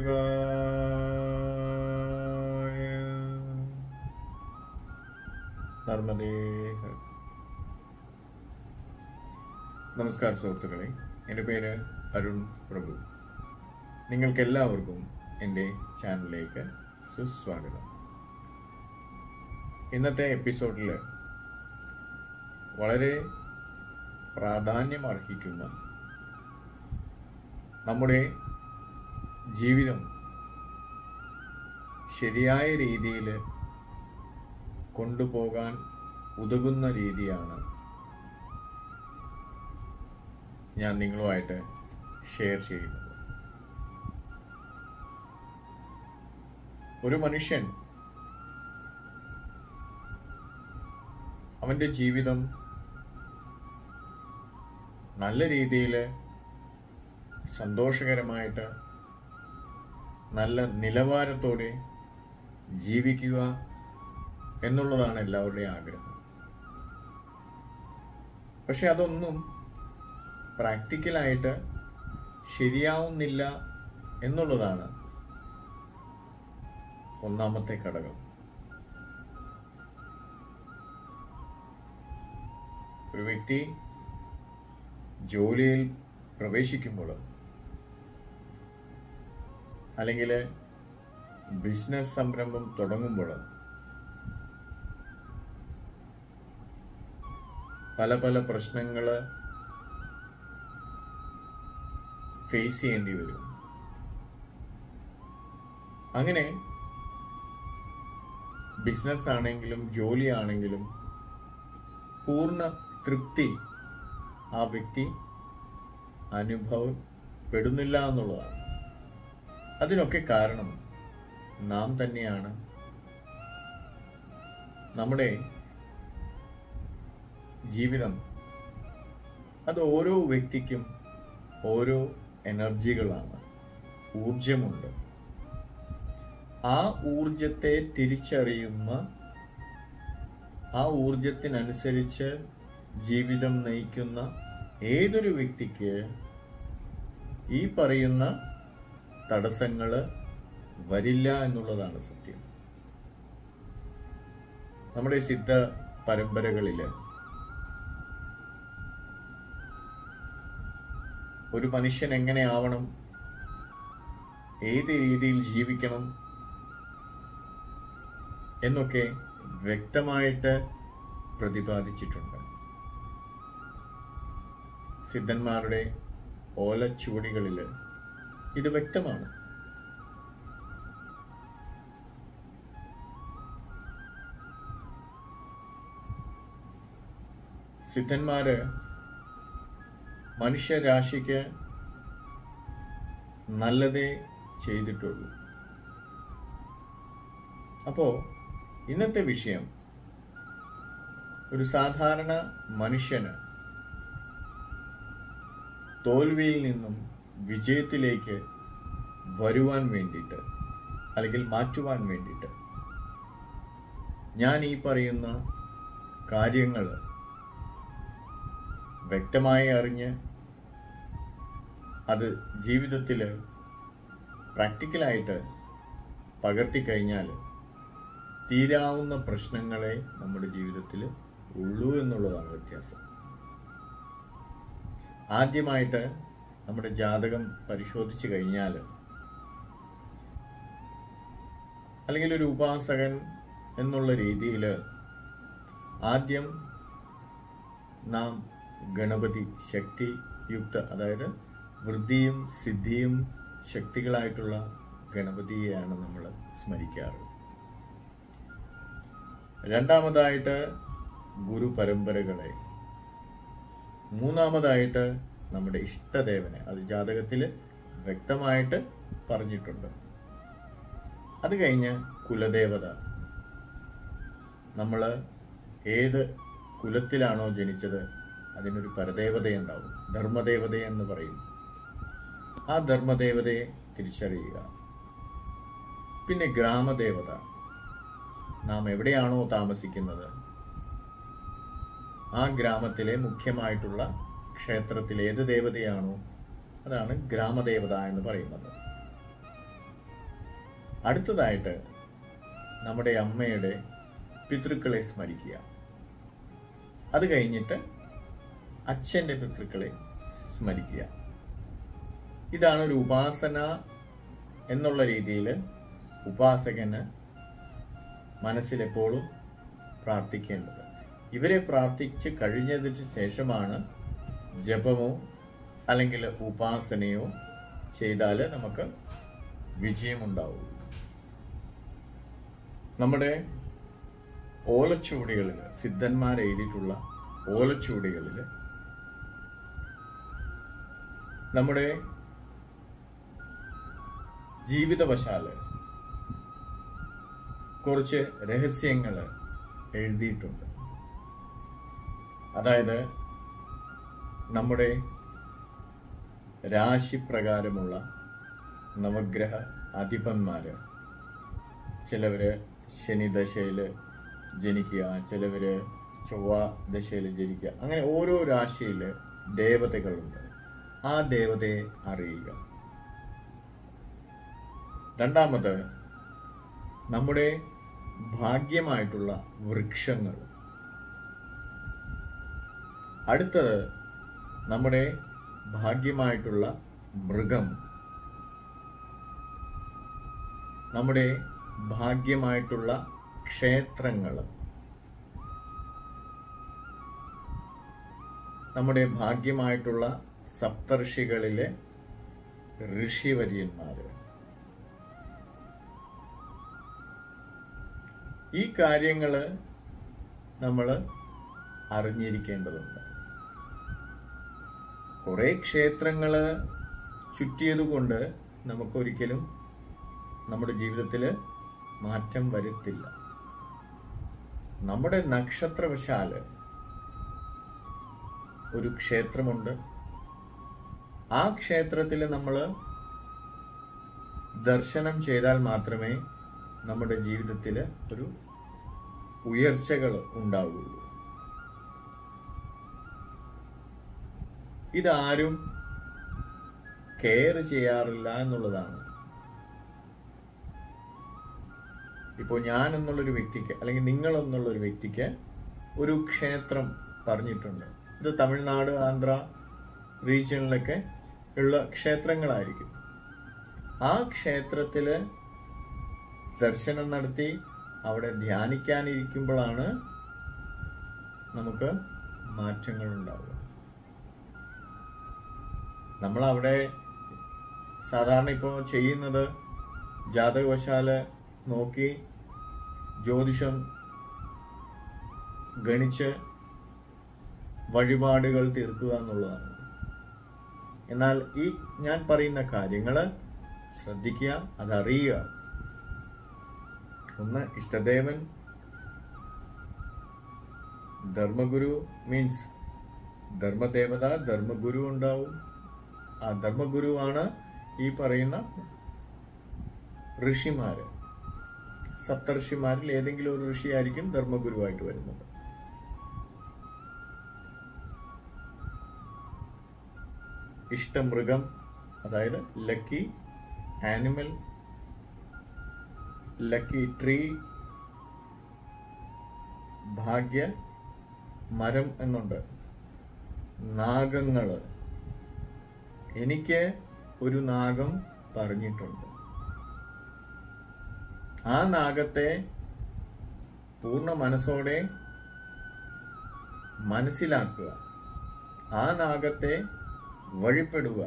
നർമ്മദേ. നമസ്കാരം സുഹൃത്തുക്കളെ, എൻ്റെ പേര് അരുൺ പ്രഭു. നിങ്ങൾക്കെല്ലാവർക്കും എൻ്റെ ചാനലിലേക്ക് സുസ്വാഗതം. ഇന്നത്തെ എപ്പിസോഡിൽ വളരെ പ്രാധാന്യമർഹിക്കുന്ന നമ്മുടെ ജീവിതം ശരിയായ രീതിയിൽ കൊണ്ടുപോകാൻ ഉതകുന്ന രീതിയാണ് ഞാൻ നിങ്ങളുമായിട്ട് ഷെയർ ചെയ്യുന്നത്. ഒരു മനുഷ്യൻ അവൻ്റെ ജീവിതം നല്ല രീതിയിൽ സന്തോഷകരമായിട്ട് നല്ല നിലവാരത്തോടെ ജീവിക്കുക എന്നുള്ളതാണ് എല്ലാവരുടെയും ആഗ്രഹം. പക്ഷെ അതൊന്നും പ്രാക്ടിക്കലായിട്ട് ശരിയാവുന്നില്ല എന്നുള്ളതാണ് ഒന്നാമത്തെ ഘടകം. ഒരു വ്യക്തി ജോലിയിൽ പ്രവേശിക്കുമ്പോൾ അല്ലെങ്കിൽ ബിസിനസ് സംരംഭം തുടങ്ങുമ്പോൾ പല പല പ്രശ്നങ്ങൾ ഫേസ് ചെയ്യേണ്ടി വരും. അങ്ങനെ ബിസിനസ് ആണെങ്കിലും ജോലിയാണെങ്കിലും പൂർണ്ണ തൃപ്തി ആ വ്യക്തി അനുഭവപ്പെടുന്നില്ല എന്നുള്ളതാണ്. അതിനൊക്കെ കാരണം നാം തന്നെയാണ്. നമ്മുടെ ജീവിതം അത് ഓരോ വ്യക്തിക്കും ഓരോ എനർജികളാണ്, ഊർജമുണ്ട്. ആ ഊർജത്തെ തിരിച്ചറിയുന്ന, ആ ഊർജത്തിനനുസരിച്ച് ജീവിതം നയിക്കുന്ന ഏതൊരു വ്യക്തിക്ക് ഈ പറയുന്ന തടസ്സങ്ങൾ വരില്ല എന്നുള്ളതാണ് സത്യം. നമ്മുടെ സിദ്ധ പരമ്പരകളിൽ ഒരു മനുഷ്യൻ എങ്ങനെ ആവണം, ഏത് രീതിയിൽ ജീവിക്കണം എന്നൊക്കെ വ്യക്തമായിട്ട് പ്രതിപാദിച്ചിട്ടുണ്ട്. സിദ്ധന്മാരുടെ ഓലച്ചുവടികളിൽ ഇത് വ്യക്തമാണ്. സിദ്ധന്മാര് മനുഷ്യരാശിക്ക് നല്ലതേ ചെയ്തിട്ടുള്ളൂ. അപ്പോൾ ഇന്നത്തെ വിഷയം ഒരു സാധാരണ മനുഷ്യന് തോൽവിയിൽ നിന്നും വിജയത്തിലേക്ക് വരുവാൻ വേണ്ടിയിട്ട് അല്ലെങ്കിൽ മാറ്റുവാൻ വേണ്ടിയിട്ട് ഞാൻ ഈ പറയുന്ന കാര്യങ്ങൾ വ്യക്തമായി അറിഞ്ഞ് അത് ജീവിതത്തിൽ പ്രാക്ടിക്കലായിട്ട് പകർത്തിക്കഴിഞ്ഞാൽ തീരാവുന്ന പ്രശ്നങ്ങളെ നമ്മുടെ ജീവിതത്തിൽ ഉള്ളൂ എന്നുള്ളതാണ് വ്യത്യാസം. ആദ്യമായിട്ട് നമ്മുടെ ജാതകം പരിശോധിച്ച് കഴിഞ്ഞാൽ, അല്ലെങ്കിൽ ഒരു ഉപാസകൻ എന്നുള്ള രീതിയിൽ ആദ്യം നാം ഗണപതി ശക്തി യുക്ത, അതായത് വൃദ്ധിയും സിദ്ധിയും ശക്തികളായിട്ടുള്ള ഗണപതിയെയാണ് നമ്മൾ സ്മരിക്കാറ്. രണ്ടാമതായിട്ട് ഗുരു പരമ്പരകളെ, മൂന്നാമതായിട്ട് നമ്മുടെ ഇഷ്ടദേവനെ, അത് ജാതകത്തിൽ വ്യക്തമായിട്ട് പറഞ്ഞിട്ടുണ്ട്. അത് കഴിഞ്ഞ് കുലദേവത, നമ്മൾ ഏത് കുലത്തിലാണോ ജനിച്ചത് അതിനൊരു പരദേവതയുണ്ടാവും, ധർമ്മദേവത എന്ന് പറയും. ആ ധർമ്മദേവതയെ തിരിച്ചറിയുക. പിന്നെ ഗ്രാമദേവത, നാം എവിടെയാണോ താമസിക്കുന്നത് ആ ഗ്രാമത്തിലെ മുഖ്യമായിട്ടുള്ള ക്ഷേത്രത്തിൽ ഏത് ദേവതയാണോ അതാണ് ഗ്രാമദേവത എന്ന് പറയുന്നത്. അടുത്തതായിട്ട് നമ്മുടെ അമ്മയുടെ പിതൃക്കളെ സ്മരിക്കുക. അത് കഴിഞ്ഞിട്ട് അച്ഛൻ്റെ പിതൃക്കളെ സ്മരിക്കുക. ഇതാണ് ഒരു ഉപാസന എന്നുള്ള രീതിയിൽ ഉപാസകന് മനസ്സിലെപ്പോഴും പ്രാർത്ഥിക്കേണ്ടത്. ഇവരെ പ്രാർത്ഥിച്ച് കഴിഞ്ഞതിന് ശേഷമാണ് ജപമോ അല്ലെങ്കിൽ ഉപാസനയോ ചെയ്താൽ നമുക്ക് വിജയമുണ്ടാവും. നമ്മുടെ ഓലച്ചുവടികളിൽ, സിദ്ധന്മാർ എഴുതിയിട്ടുള്ള ഓലച്ചുവടികളിൽ നമ്മുടെ ജീവിതവശാല് കുറച്ച് രഹസ്യങ്ങൾ എഴുതിയിട്ടുണ്ട്. അതായത് നമ്മുടെ രാശിപ്രകാരമുള്ള നവഗ്രഹ അധിപന്മാര്, ചിലവര് ശനിദശയിൽ ജനിക്കുക, ചിലവര് ചൊവ്വ ദശയിൽ ജനിക്കുക. അങ്ങനെ ഓരോ രാശിയിൽ ദേവതകളുണ്ട്. ആ ദേവതയെ അറിയുക. രണ്ടാമത് നമ്മുടെ ഭാഗ്യമായിട്ടുള്ള വൃക്ഷങ്ങൾ. അടുത്തത് നമ്മുടെ ഭാഗ്യമായിട്ടുള്ള മൃഗം, നമ്മുടെ ഭാഗ്യമായിട്ടുള്ള ക്ഷേത്രങ്ങൾ, നമ്മുടെ ഭാഗ്യമായിട്ടുള്ള സപ്തർഷികളിലെ ഋഷിവര്യന്മാർ. ഈ കാര്യങ്ങൾ നമ്മൾ അറിഞ്ഞിരിക്കേണ്ടതുണ്ട്. കുറേ ക്ഷേത്രങ്ങൾ ചുറ്റിയതുകൊണ്ട് നമുക്കൊരിക്കലും നമ്മുടെ ജീവിതത്തിൽ മാറ്റം വരുത്തില്ല. നമ്മുടെ നക്ഷത്രവശാല് ഒരു ക്ഷേത്രമുണ്ട്. ആ ക്ഷേത്രത്തിൽ നമ്മൾ ദർശനം ചെയ്താൽ മാത്രമേ നമ്മുടെ ജീവിതത്തിൽ ഒരു ഉയർച്ചകൾ ഉണ്ടാവുകയുള്ളൂ. ഇതാരും കെയർ ചെയ്യാറില്ല എന്നുള്ളതാണ്. ഇപ്പോൾ ഞാൻ എന്നുള്ളൊരു വ്യക്തിക്ക് അല്ലെങ്കിൽ നിങ്ങൾ എന്നുള്ളൊരു വ്യക്തിക്ക് ഒരു ക്ഷേത്രം പറഞ്ഞിട്ടുണ്ട്. ഇത് തമിഴ്നാട്, ആന്ധ്ര റീജിയനിലൊക്കെ ഉള്ള ക്ഷേത്രങ്ങളായിരിക്കും. ആ ക്ഷേത്രത്തിൽ ദർശനം നടത്തി അവിടെ ധ്യാനിക്കാനിരിക്കുമ്പോഴാണ് നമുക്ക് മാറ്റങ്ങൾ ഉണ്ടാവുക. നമ്മളവിടെ സാധാരണ ഇപ്പോൾ ചെയ്യുന്നത് ജാതകവശാല് നോക്കി ജ്യോതിഷം ഗണിച്ച് വഴിപാടുകൾ തീർക്കുക എന്നുള്ളതാണ്. എന്നാൽ ഈ ഞാൻ പറയുന്ന കാര്യങ്ങൾ ശ്രദ്ധിക്കുക, അതറിയുക. ഒന്ന്, ഇഷ്ടദേവൻ, ധർമ്മഗുരു മീൻസ് ധർമ്മദേവത, ധർമ്മഗുരു ഉണ്ടാവും. ആ ധർമ്മഗുരുവാണ് ഈ പറയുന്ന ഋഷിമാര്. സപ്തർഷിമാരിൽ ഏതെങ്കിലും ഒരു ഋഷിയായിരിക്കും ധർമ്മഗുരുവായിട്ട് വരുന്നത്. ഇഷ്ടമൃഗം, അതായത് ലക്കി ആനിമൽ, ലക്കി ട്രീ, ഭാഗ്യ മരം എന്നുണ്ട്. നാഗങ്ങള്, എനിക്ക് ഒരു നാഗം പറഞ്ഞിട്ടുണ്ട്. ആ നാഗത്തെ പൂർണ്ണ മനസ്സോടെ മനസ്സിലാക്കുക, ആ നാഗത്തെ വഴിപ്പെടുക.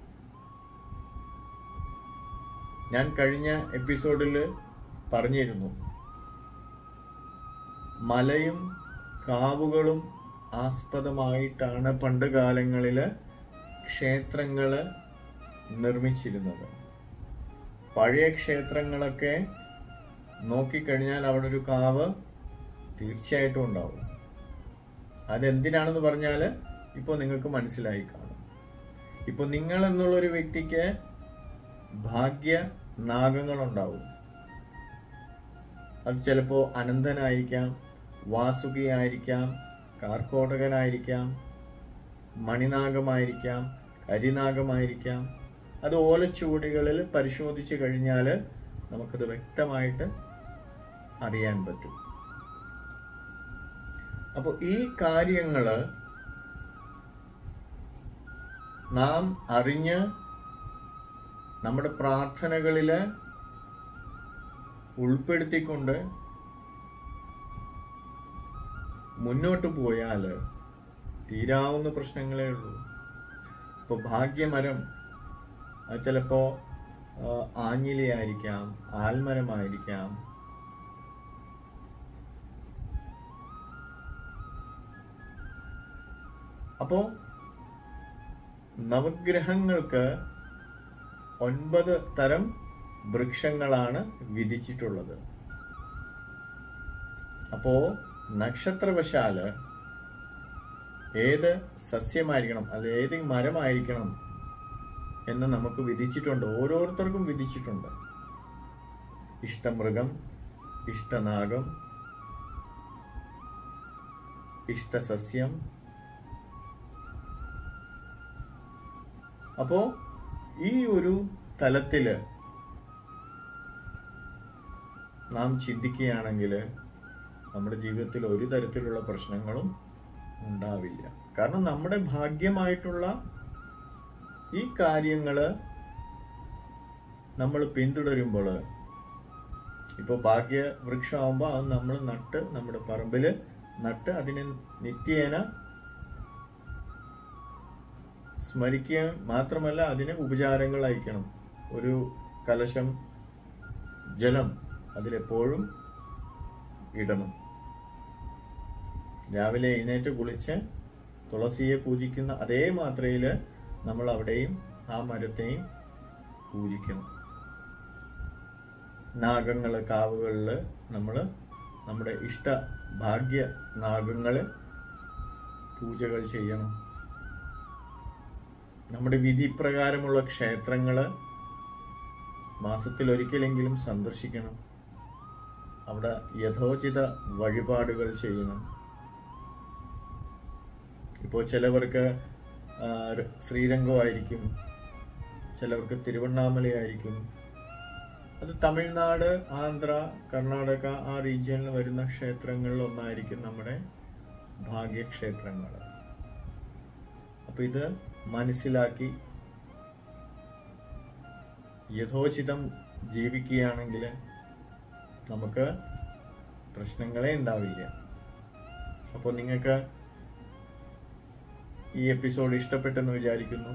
ഞാൻ കഴിഞ്ഞ എപ്പിസോഡിൽ പറഞ്ഞിരുന്നു, മലയും കാവുകളും ആസ്പദമായിട്ടാണ് പണ്ട് കാലങ്ങളിൽ ക്ഷേത്രങ്ങൾ നിർമ്മിച്ചിരുന്നത്. പഴയ ക്ഷേത്രങ്ങളൊക്കെ നോക്കിക്കഴിഞ്ഞാൽ അവിടെ ഒരു കാവ് തീർച്ചയായിട്ടും ഉണ്ടാവും. അതെന്തിനാണെന്ന് പറഞ്ഞാൽ ഇപ്പോൾ നിങ്ങൾക്ക് മനസ്സിലായി കാണും. ഇപ്പോൾ നിങ്ങൾ എന്നുള്ളൊരു വ്യക്തിക്ക് ഭാഗ്യ നാഗങ്ങളുണ്ടാവും. അത് ചിലപ്പോൾ അനന്തനായിരിക്കാം, വാസുകിയായിരിക്കാം, കാർക്കോടകനായിരിക്കാം, മണിനാഗമായിരിക്കാം, കരിനാഗമായിരിക്കാം. അത് ഓലച്ചുവടികളിൽ പരിശോധിച്ച് കഴിഞ്ഞാൽ നമുക്കത് വ്യക്തമായിട്ട് അറിയാൻ പറ്റും. അപ്പോൾ ഈ കാര്യങ്ങൾ നാം അറിഞ്ഞ് നമ്മുടെ പ്രാർത്ഥനകളിൽ ഉൾപ്പെടുത്തിക്കൊണ്ട് മുന്നോട്ട് പോയാൽ തീരാവുന്ന പ്രശ്നങ്ങളേ ഉള്ളൂ. ഇപ്പോൾ ഭാഗ്യമരം അത് ചിലപ്പോൾ ആഞ്ഞിലിയായിരിക്കാം, ആൽമരമായിരിക്കാം. അപ്പോൾ നവഗ്രഹങ്ങൾക്ക് 9 തരം വൃക്ഷങ്ങളാണ് വിധിച്ചിട്ടുള്ളത്. അപ്പോ നക്ഷത്രവശാല് ഏത് സസ്യമായിരിക്കണം, അത് ഏത് മരമായിരിക്കണം എന്ന് നമുക്ക് വിധിച്ചിട്ടുണ്ട്. ഓരോരുത്തർക്കും വിധിച്ചിട്ടുണ്ട്. ഇഷ്ടമൃഗം, ഇഷ്ടനാഗം, ഇഷ്ടസസ്യം. അപ്പോ ഈ ഒരു തലത്തില് നാം ചിന്തിക്കുകയാണെങ്കിൽ നമ്മുടെ ജീവിതത്തിൽ ഒരു തരത്തിലുള്ള പ്രശ്നങ്ങളും ഉണ്ടാവില്ല. കാരണം നമ്മുടെ ഭാഗ്യമായിട്ടുള്ള ഈ കാര്യങ്ങള് നമ്മൾ പിന്തുടരുമ്പോൾ, ഇപ്പോൾ ഭാഗ്യ വൃക്ഷമാകുമ്പോൾ അത് നമ്മൾ നട്ട് നമ്മുടെ പറമ്പില് നട്ട് അതിനെ നിത്യേന സ്മരിക്കുക മാത്രമല്ല അതിന് ഉപചാരങ്ങൾ അയക്കണം. ഒരു കലശം ജലം അതിലെപ്പോഴും ഇടണം. രാവിലെ എഴുന്നേറ്റ് കുളിച്ച് തുളസിയെ പൂജിക്കുന്ന അതേ മാത്രയില് നമ്മൾ അവിടെയും ആ മരത്തെയും പൂജിക്കണം. നാഗങ്ങള്, കാവുകളില് നമ്മൾ നമ്മുടെ ഇഷ്ട ഭാഗ്യ നാഗങ്ങള് പൂജകൾ ചെയ്യണം. നമ്മുടെ വിധിപ്രകാരമുള്ള ക്ഷേത്രങ്ങള് മാസത്തിൽ ഒരിക്കലെങ്കിലും സന്ദർശിക്കണം. അവിടെ യഥോചിത വഴിപാടുകൾ ചെയ്യണം. ഇപ്പോൾ ചിലവർക്ക് ശ്രീരംഗമായിരിക്കും, ചിലവർക്ക് തിരുവണ്ണാമലയായിരിക്കും. അത് തമിഴ്നാട്, ആന്ധ്ര, കർണാടക ആ റീജിയനിൽ വരുന്ന ക്ഷേത്രങ്ങളിൽ ഒന്നായിരിക്കും നമ്മുടെ ഭാഗ്യക്ഷേത്രങ്ങൾ. അപ്പൊ ഇത് മനസ്സിലാക്കി യഥോചിതം ജീവിക്കുകയാണെങ്കിൽ നമുക്ക് പ്രശ്നങ്ങളെ ഉണ്ടാവില്ല. അപ്പോൾ നിങ്ങൾക്ക് ഈ എപ്പിസോഡ് ഇഷ്ടപ്പെട്ടെന്ന് വിചാരിക്കുന്നു.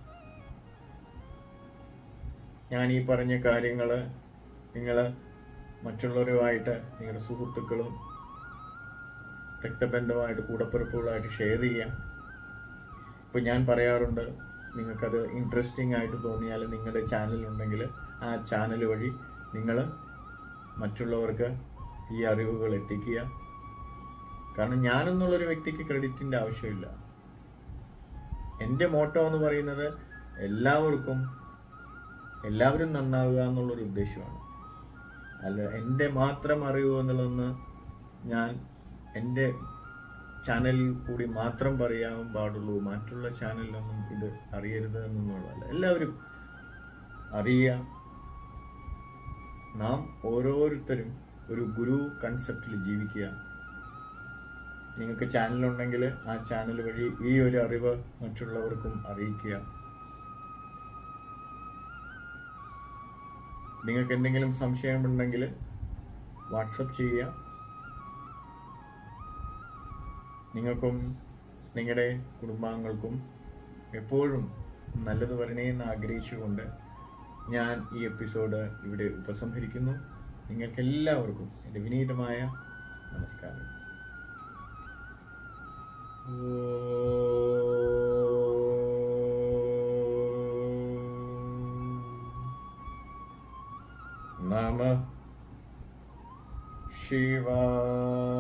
ഞാൻ ഈ പറഞ്ഞ കാര്യങ്ങൾ നിങ്ങൾ മറ്റുള്ളവരുമായിട്ട്, നിങ്ങളുടെ സുഹൃത്തുക്കളും രക്തബന്ധമായിട്ട് കൂടപ്പിറപ്പുകളായിട്ട് ഷെയർ ചെയ്യാം. ഇപ്പോൾ ഞാൻ പറയാറുണ്ട്, നിങ്ങൾക്കത് ഇൻട്രസ്റ്റിംഗ് ആയിട്ട് തോന്നിയാൽ നിങ്ങളുടെ ചാനലുണ്ടെങ്കിൽ ആ ചാനൽ വഴി നിങ്ങൾ മറ്റുള്ളവർക്ക് ഈ അറിവുകൾ എത്തിക്കുക. കാരണം ഞാനെന്നുള്ളൊരു വ്യക്തിക്ക് ക്രെഡിറ്റിൻ്റെ ആവശ്യമില്ല. എൻ്റെ മോട്ടോ എന്ന് പറയുന്നത് എല്ലാവരും നന്നാവുക എന്നുള്ളൊരു ഉദ്ദേശമാണ്. അല്ല എൻ്റെ മാത്രം അറിവ് എന്നുള്ളതൊന്ന് ഞാൻ എൻ്റെ ചാനലിൽ കൂടി മാത്രം പറയാൻ പാടുള്ളൂ, മറ്റുള്ള ചാനലിലൊന്നും ഇത് അറിയരുത് എന്നുള്ളതല്ല. എല്ലാവരും അറിയുക. നാം ഓരോരുത്തരും ഒരു ഗുരു കൺസെപ്റ്റിൽ ജീവിക്കുക. നിങ്ങൾക്ക് ചാനലുണ്ടെങ്കിൽ ആ ചാനൽ വഴി ഈ ഒരു അറിവ് മറ്റുള്ളവർക്കും അറിയിക്കുക. നിങ്ങൾക്ക് എന്തെങ്കിലും സംശയമുണ്ടെങ്കിൽ വാട്സപ്പ് ചെയ്യുക. നിങ്ങൾക്കും നിങ്ങളുടെ കുടുംബാംഗങ്ങൾക്കും എപ്പോഴും നല്ലത് വരണേ എന്ന് ആഗ്രഹിച്ചുകൊണ്ട് ഞാൻ ഈ എപ്പിസോഡ് ഇവിടെ ഉപസംഹരിക്കുന്നു. നിങ്ങൾക്കെല്ലാവർക്കും എൻ്റെ വിനീതമായ നമസ്കാരം. നമഃ ശിവായ.